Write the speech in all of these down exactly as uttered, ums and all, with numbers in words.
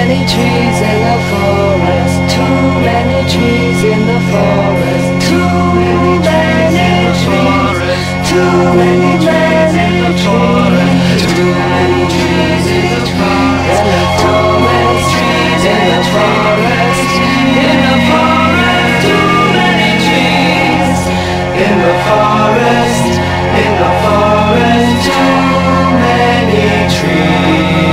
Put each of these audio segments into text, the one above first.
many trees in the forest, too many trees in the forest, too many trees, too many trees in the forest, too many trees in the forest, too many trees in the forest, in the forest, too many trees, in the forest, in the forest, too many trees.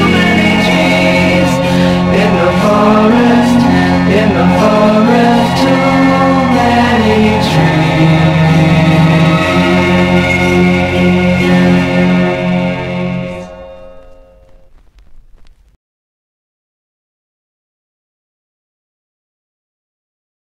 In the forest,